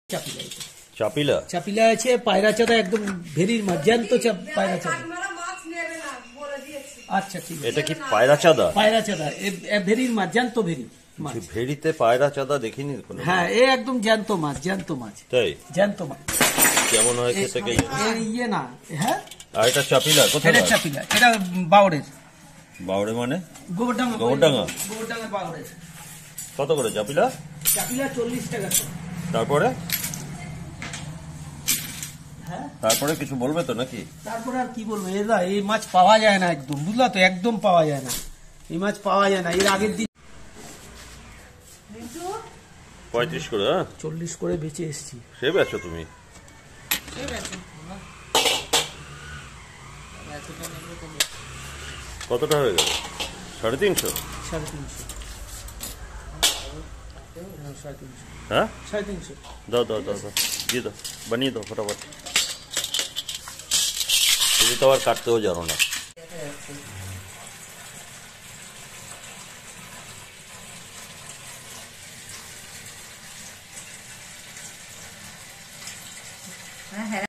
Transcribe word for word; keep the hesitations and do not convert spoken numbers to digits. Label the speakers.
Speaker 1: চাপিলা এটা
Speaker 2: চাপিলা
Speaker 1: চাপিলা আছে পায়রা চাঁদা একদম ভেরির মাছ জ্যান্ত পায়রা চাঁদা। আচ্ছা ঠিক আছে।
Speaker 2: এটা কি পায়রা চাঁদা?
Speaker 1: পায়রা চাঁদা ভেরির মাছ জ্যান্ত ভেরি মাছ।
Speaker 2: ভেরিতে পায়রা চাঁদা দেখিনি কোনো।
Speaker 1: হ্যাঁ এ একদম জ্যান্ত মাছ জ্যান্ত মাছ।
Speaker 2: তাই
Speaker 1: জ্যান্ত মাছ
Speaker 2: কেমন হয় খেতে?
Speaker 1: ইয়ে না হ্যাঁ।
Speaker 2: আর এটা চাপিলা কোথায়?
Speaker 1: এটা চাপিলা এটা বাউড়ের।
Speaker 2: বাউড়ে মানে?
Speaker 1: গোবরডাঙ্গা।
Speaker 2: গোবরডাঙ্গা
Speaker 1: গোবরডাঙ্গা বাউড়ের।
Speaker 2: কত করে চাপিলা?
Speaker 1: চাপিলা চল্লিশ টাকা।
Speaker 2: তারপরে
Speaker 1: হ্যাঁ
Speaker 2: তারপরে কিছু বলবে তো নাকি?
Speaker 1: তারপরে আর কি বলবো, এরা এই মাছ পাওয়া যায় না একদম, বুঝলা তো, একদম পাওয়া যায় না এই মাছ, পাওয়া যায় না। এর আগের দিন
Speaker 2: পঁয়ত্রিশ করে, হ্যাঁ
Speaker 1: চল্লিশ করে বেঁচে এসছি।
Speaker 2: সে বেচো তুমি? কতটা হয়ে গেল? সাড়ে তিনশো
Speaker 1: সাড়ে তিনশো সাড়ে তিনশো
Speaker 2: হ্যাঁ
Speaker 1: সাড়ে তিনশো
Speaker 2: দাও দাও দাও দাও দিয়ে দাও, বানিয়ে দাও ফটাফট। তুমি তো আবার কাটতেও জানো না।
Speaker 3: হ্যাঁ হ্যাঁ।